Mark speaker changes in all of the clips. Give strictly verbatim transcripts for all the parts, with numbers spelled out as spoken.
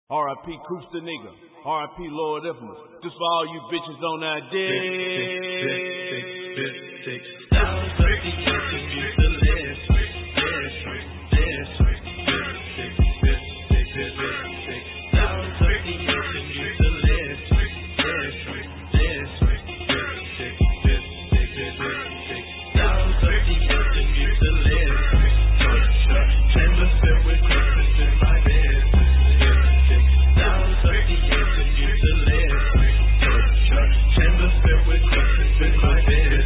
Speaker 1: R I P Coops the nigga. R I P Lord Infamous. Just for all you bitches on that dick.
Speaker 2: Down thirty years and you to live. Down thirty years and you to live. Down thirty years and you to live. Chambers filled with Christmas in my bed. Down thirty years and you to live. Chambers filled with Christmas in my bed.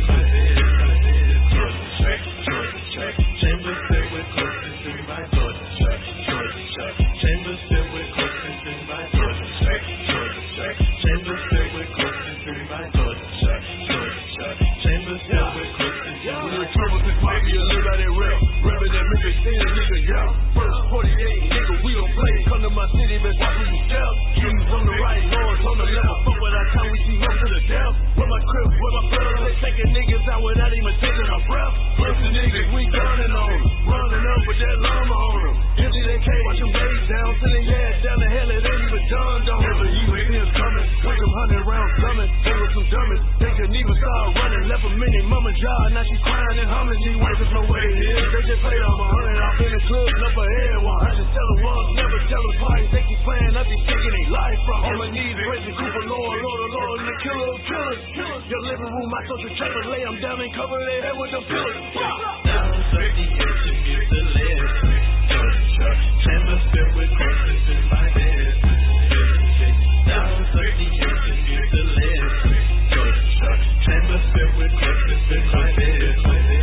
Speaker 2: Chambers filled with Christmas in my blood. Chambers filled with Christmas in my blood. Chambers filled with Christmas in my blood. Chambers filled with Christmas in my blood.
Speaker 1: Troubles and fight me a little bit real. Rapping that Memphis Tennessee nigga, yeah. First forty-eight, nigga, we don't play. Come to my city, man, watch who you step. Kings on the right, lords on the left. Fuck what I time we see up to the death. Where my crib, where my blood, they taking niggas out without even taking a breath. First the niggas, we gunning on them. Running up with that llama on them. Empty they can't watch them raise down. Till they ass down the hell, it ain't even done, don't ever even see us coming. With them hundred rounds coming. They were some dummies. They couldn't even start running. Left a minute, mama job, now she crying and humming. She waiting for what it is. They just paid off a hundred off in the club, up her head. One hundred tell them once, never tell them twice. They keep playing, I be taking their life from. On my knees, praising Cooper, Lord, Lord, oh Lord, and the killer of killers. Your living room, my social chamber, lay them down and cover their head with them pillars.
Speaker 2: Down thirty years and you to live. Chambers filled with Christmas in my bed. Down thirty years and you to live. Chambers filled with Christmas in my bed.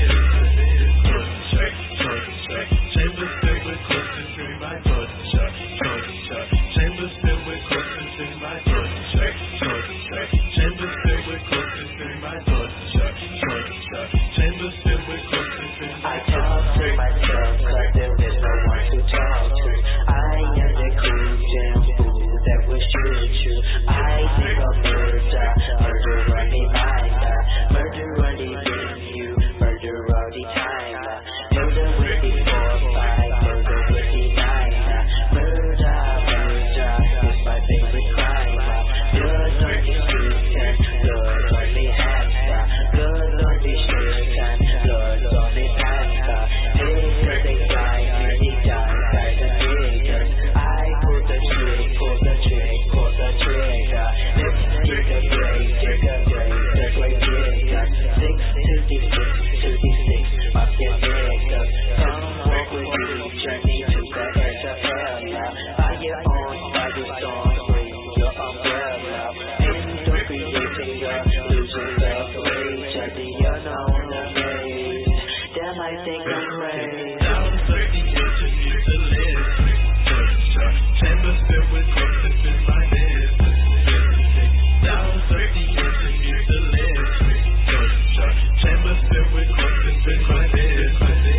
Speaker 2: Chambers filled with Christmas in my blood. Chambers filled with Christmas in my blood. Chambers filled with Christmas in my blood. Chambers filled with Christmas in my blood.
Speaker 3: I talk to myself cause there is no one to talk to. I am the cool jam fool that will shoot you. I think of murder, murder on the mind, murder on the venue, murder all the time, murder with the four five, murder with the nine, murder, murder is my favorite crime. Blood on the streets and blood on the hands, blood on the streets and blood on the hands. Niggas they die, many die by the niggas. I pull the trick, pull the trick, pull the trigger. Let's get a break, take a break, the great digger. Six to the six, to the six, up your niggas. Come walk with you, journey to the edge of hell. By your own, by your song, bring your umbrella. And don't creating your losing love rage at the unknown amaze. Damn, I think I'm crazy.
Speaker 2: Down thirty years and you to live. Chambers filled with Christmas in my bed. Down thirty years and you to live. Chambers filled with Christmas in my bed.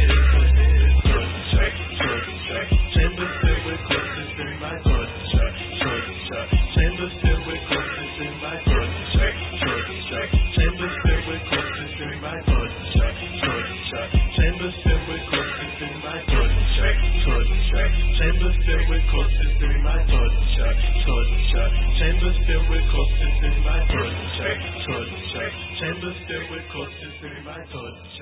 Speaker 2: Chambers filled with Christmas in my blood. Chambers filled with Christmas in my blood. Chambers filled with Christmas in my blood. Chambers filled with Christmas in my blood. Chambers filled with Christmas in my blood. Chambers filled with Christmas in my blood. Chambers filled with Christmas in my blood.